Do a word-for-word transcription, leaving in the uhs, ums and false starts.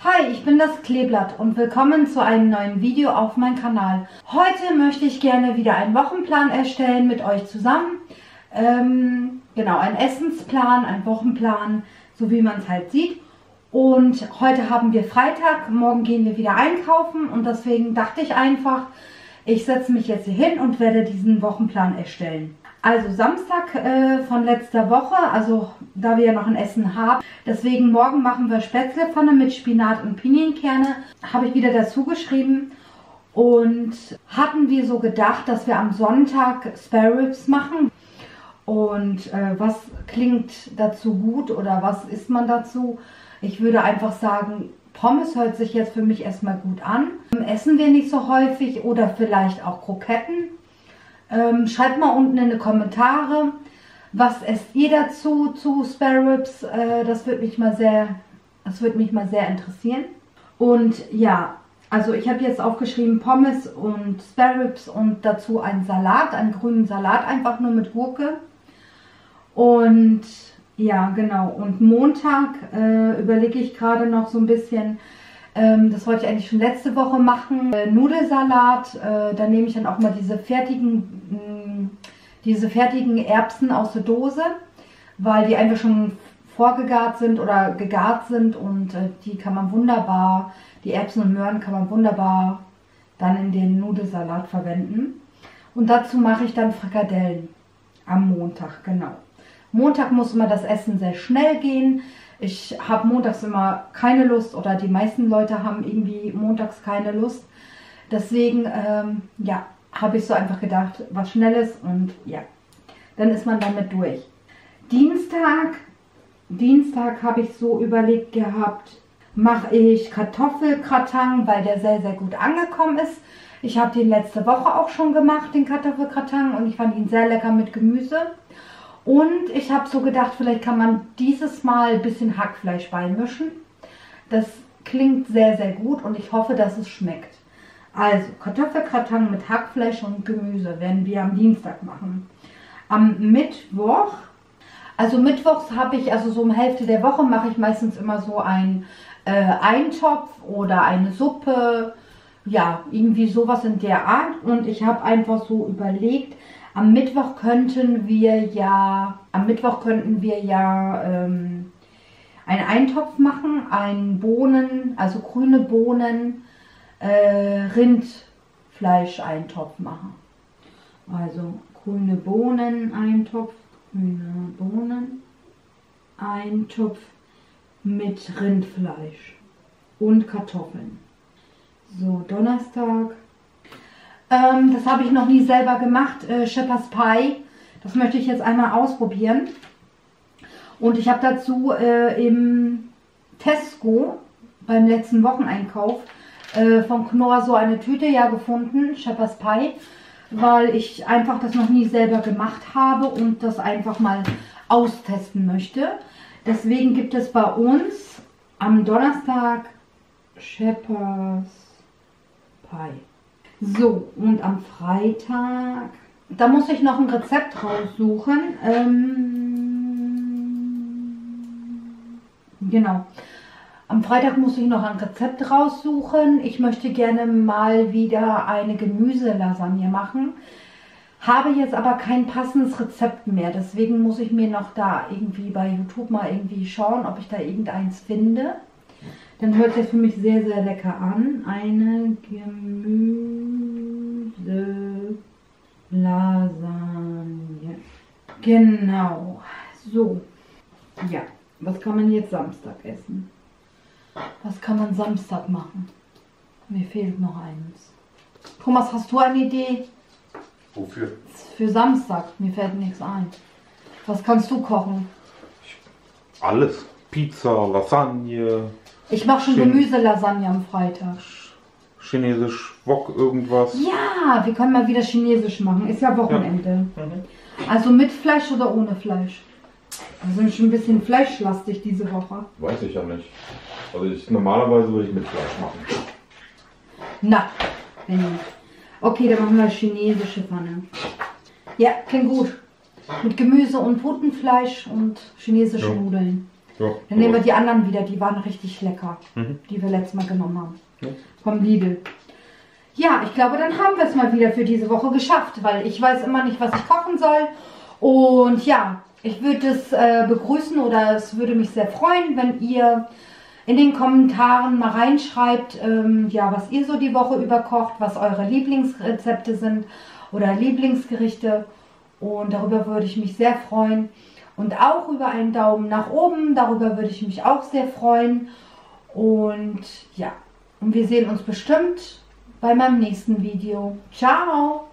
Hi, ich bin das Kleeblatt und willkommen zu einem neuen Video auf meinem Kanal. Heute möchte ich gerne wieder einen Wochenplan erstellen mit euch zusammen. Ähm, genau, ein Essensplan, ein Wochenplan, so wie man es halt sieht. Und heute haben wir Freitag, morgen gehen wir wieder einkaufen und deswegen dachte ich einfach, ich setze mich jetzt hier hin und werde diesen Wochenplan erstellen. Also Samstag äh, von letzter Woche, also da wir ja noch ein Essen haben. Deswegen morgen machen wir Spätzlepfanne mit Spinat und Pinienkerne. Habe ich wieder dazu geschrieben. Und hatten wir so gedacht, dass wir am Sonntag Spare Ribs machen. Und äh, was klingt dazu gut oder was isst man dazu? Ich würde einfach sagen, Pommes hört sich jetzt für mich erstmal gut an. Essen wir nicht so häufig oder vielleicht auch Kroketten. Ähm, schreibt mal unten in die Kommentare, was esst ihr dazu zu Spare Ribs? Äh, das würde mich mal sehr, das würde mich mal sehr interessieren. Und ja, also ich habe jetzt aufgeschrieben Pommes und Spare Ribs und dazu einen Salat, einen grünen Salat, einfach nur mit Gurke. Und ja, genau. Und Montag äh, überlege ich gerade noch so ein bisschen. Das wollte ich eigentlich schon letzte Woche machen. Äh, Nudelsalat, äh, da nehme ich dann auch mal diese fertigen, mh, diese fertigen Erbsen aus der Dose, weil die einfach schon vorgegart sind oder gegart sind und äh, die kann man wunderbar, die Erbsen und Möhren kann man wunderbar dann in den Nudelsalat verwenden. Und dazu mache ich dann Frikadellen am Montag, genau. Montag muss immer das Essen sehr schnell gehen. Ich habe montags immer keine Lust oder die meisten Leute haben irgendwie montags keine Lust. Deswegen, ähm, ja, habe ich so einfach gedacht, was Schnelles und ja, dann ist man damit durch. Dienstag, Dienstag habe ich so überlegt gehabt, mache ich Kartoffelgratin, weil der sehr, sehr gut angekommen ist. Ich habe den letzte Woche auch schon gemacht, den Kartoffelgratin, und ich fand ihn sehr lecker mit Gemüse. Und ich habe so gedacht, vielleicht kann man dieses Mal ein bisschen Hackfleisch beimischen. Das klingt sehr, sehr gut und ich hoffe, dass es schmeckt. Also Kartoffelgratin mit Hackfleisch und Gemüse werden wir am Dienstag machen. Am Mittwoch, also mittwochs habe ich, also so um Hälfte der Woche mache ich meistens immer so ein äh, Eintopf oder eine Suppe. Ja, irgendwie sowas in der Art. Und ich habe einfach so überlegt, Am Mittwoch könnten wir ja, am Mittwoch könnten wir ja ähm, einen Eintopf machen, einen Bohnen, also grüne Bohnen, äh, Rindfleisch-Eintopf machen. Also grüne Bohnen, Eintopf, grüne Bohnen, Eintopf mit Rindfleisch und Kartoffeln. So, Donnerstag. Ähm, das habe ich noch nie selber gemacht, äh, Shepherd's Pie. Das möchte ich jetzt einmal ausprobieren. Und ich habe dazu äh, im Tesco beim letzten Wocheneinkauf äh, von Knorr so eine Tüte ja gefunden, Shepherd's Pie, weil ich einfach das noch nie selber gemacht habe und das einfach mal austesten möchte. Deswegen gibt es bei uns am Donnerstag Shepherd's Pie. So, und am Freitag, da muss ich noch ein Rezept raussuchen. Ähm, genau. Am Freitag muss ich noch ein Rezept raussuchen. Ich möchte gerne mal wieder eine Gemüselasagne machen. Habe jetzt aber kein passendes Rezept mehr. Deswegen muss ich mir noch da irgendwie bei YouTube mal irgendwie schauen, ob ich da irgendeins finde. Dann hört sich für mich sehr, sehr lecker an. Eine Gemüselasagne. Genau. So. Ja. Was kann man jetzt Samstag essen? Was kann man Samstag machen? Mir fehlt noch eins. Thomas, hast du eine Idee? Wofür? Für Samstag. Mir fällt nichts ein. Was kannst du kochen? Alles. Pizza, Lasagne. Ich mache schon Chin Gemüselasagne am Freitag. Chinesisch, Wok, irgendwas. Ja, wir können mal wieder Chinesisch machen. Ist ja Wochenende. Ja. Mhm. Also mit Fleisch oder ohne Fleisch? Wir sind schon ein bisschen fleischlastig diese Woche. Weiß ich ja nicht. Also ich, normalerweise würde ich mit Fleisch machen. Na, wenn nicht. Okay, dann machen wir chinesische Pfanne. Ja, klingt gut. Mit Gemüse und Putenfleisch und chinesische ja. Nudeln. Ja, Dann nehmen wir die anderen wieder, die waren richtig lecker, Mhm. die wir letztes Mal genommen haben. Ja. Vom Lidl. Ja, ich glaube, dann haben wir es mal wieder für diese Woche geschafft, weil ich weiß immer nicht, was ich kochen soll. Und ja, ich würde es äh, begrüßen oder es würde mich sehr freuen, wenn ihr in den Kommentaren mal reinschreibt, ähm, ja, was ihr so die Woche über kocht, was eure Lieblingsrezepte sind oder Lieblingsgerichte. Und darüber würde ich mich sehr freuen. Und auch über einen Daumen nach oben, darüber würde ich mich auch sehr freuen. Und ja, und wir sehen uns bestimmt bei meinem nächsten Video. Ciao!